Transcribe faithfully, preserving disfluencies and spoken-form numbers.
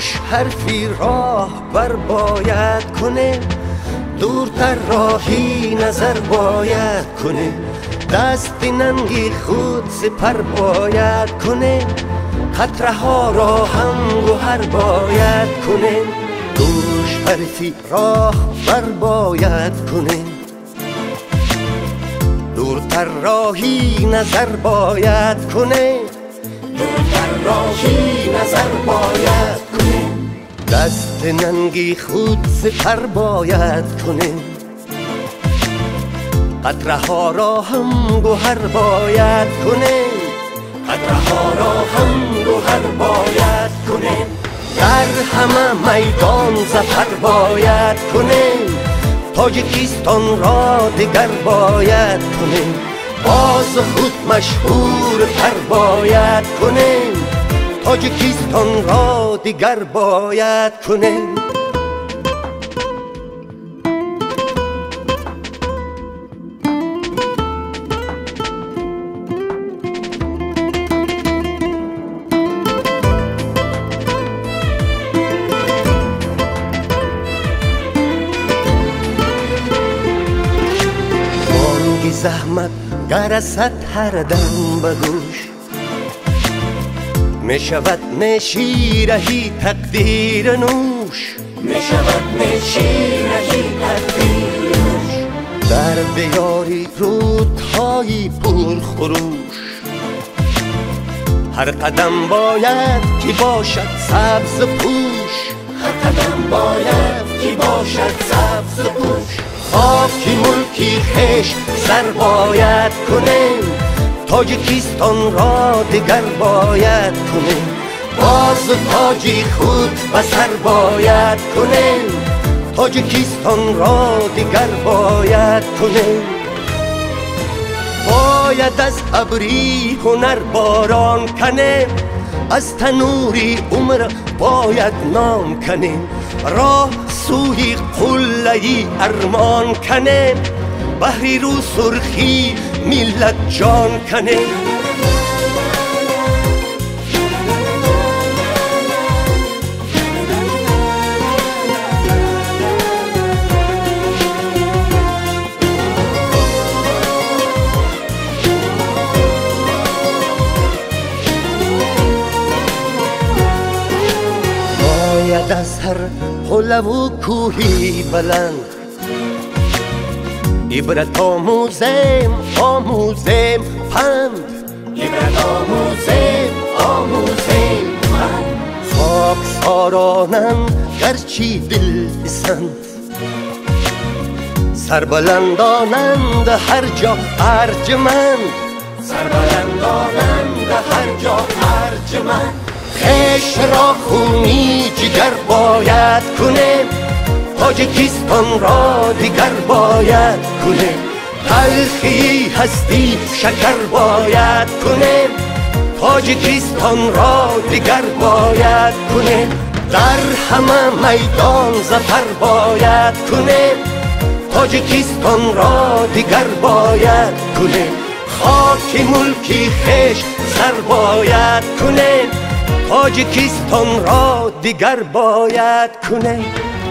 گوش حرفی راه بر باید کنه، دورتر راهی نظر باید کنه، دست ننگی خود سپر باید کنه، قطره ها را هم گوهر باید کنه، گوش حرفی راه بر باید کنه، دورتر راهی نظر باید کنه، دورتر راهی نظر باید کنه، دست ننگی خود سپر باید کنه، قطره ها را هم گوهر باید کنه، قطره ها را هم گوهر باید کنه، در همه میدان ظفر باید کنه، تاجیکستان را دیگر باید کنه، باز خود مشهور تر باید کنه، تاجیکستان را دیگر باید کنه. زحمت گرست هر دم به گوش، می شود نشیرهی تقدیر نوش، می شود نشیرهی تقدیر نوش، در دیاری رودهای پر خروش، هر قدم باید که باشد سبز پوش، هر قدم باید که باشد سبز پوش، خاک ملکی خش سر باید کنه، تاجیکستان را دیگر باید کنه، باز تاجی خود به سر باید کنه، تاجیکستان را دیگر باید کنه، باید از ابری هنر باران کنه، از تنوری عمر باید نام کنه، راه سوی قله‌ای ارمان کنه، بحری رو سرخی ملت جان کنه، باید از هر قله و کوهی بلند عبرت آموزیم آموزیم پند، عبرت آموزیم آموزیم پند، خاک سارانند گرچی دل بسند، سربلندانند هر جا ارجمند، سربلندانند هر جا ارجمند، خش را خونی جگر باید کنه، تاجیکستان را دیگر باید کنه، تلخی هستی شکر باید کنه، تاجیکستان را دیگر باید کنه، در همه میدان ظفر باید کنه، تاجیکستان را دیگر باید کنه، خاک ملکی خش سر باید کنه، تاجیکستان را دیگر باید کنه.